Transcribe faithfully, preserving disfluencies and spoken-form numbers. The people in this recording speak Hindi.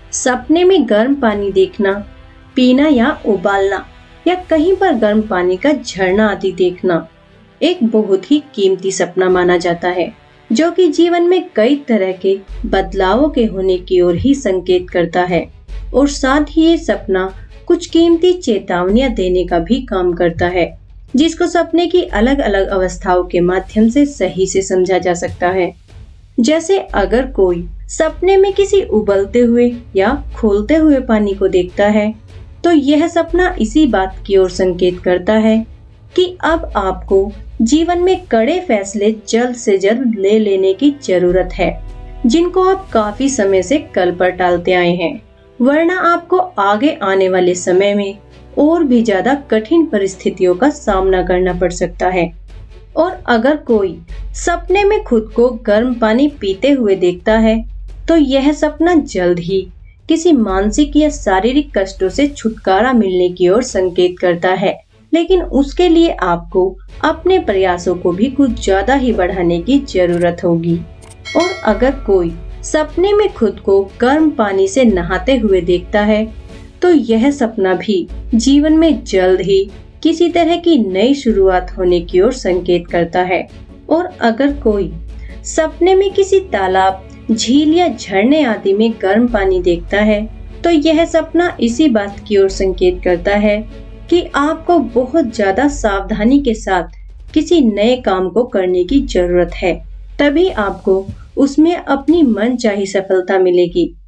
सपने में गर्म पानी देखना, पीना या उबालना या कहीं पर गर्म पानी का झरना आदि देखना एक बहुत ही कीमती सपना माना जाता है, जो कि जीवन में कई तरह के बदलावों के होने की ओर ही संकेत करता है और साथ ही ये सपना कुछ कीमती चेतावनियां देने का भी काम करता है, जिसको सपने की अलग अलग अवस्थाओं के माध्यम से सही से समझा जा सकता है। जैसे अगर कोई सपने में किसी उबलते हुए या खोलते हुए पानी को देखता है, तो यह सपना इसी बात की ओर संकेत करता है कि अब आपको जीवन में कड़े फैसले जल्द से जल्द ले लेने की जरूरत है, जिनको आप काफी समय से कल पर टालते आए हैं, वरना आपको आगे आने वाले समय में और भी ज्यादा कठिन परिस्थितियों का सामना करना पड़ सकता है। और अगर कोई सपने में खुद को गर्म पानी पीते हुए देखता है, तो यह सपना जल्द ही किसी मानसिक या शारीरिक कष्टों से छुटकारा मिलने की ओर संकेत करता है, लेकिन उसके लिए आपको अपने प्रयासों को भी कुछ ज्यादा ही बढ़ाने की जरूरत होगी। और अगर कोई सपने में खुद को गर्म पानी से नहाते हुए देखता है, तो यह सपना भी जीवन में जल्द ही किसी तरह की नई शुरुआत होने की ओर संकेत करता है। और अगर कोई सपने में किसी तालाब, झील या झरने आदि में गर्म पानी देखता है, तो यह सपना इसी बात की ओर संकेत करता है कि आपको बहुत ज्यादा सावधानी के साथ किसी नए काम को करने की जरूरत है, तभी आपको उसमें अपनी मनचाही सफलता मिलेगी।